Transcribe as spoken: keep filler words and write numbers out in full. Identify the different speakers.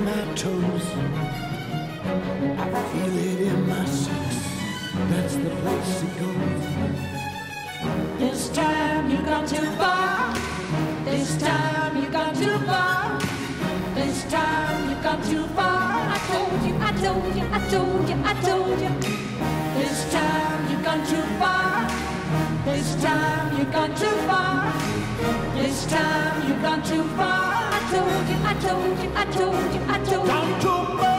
Speaker 1: my toes. I feel it in my socks. That's the place it goes.
Speaker 2: This time you gone too far. This time you gone too far. This time you gone too far. I told you, I told you, I told you, I told you. This time you gone too far. This time you gone too far. This time you gone too far. I told you, I told you, I told you, I told you.
Speaker 1: Gone too far.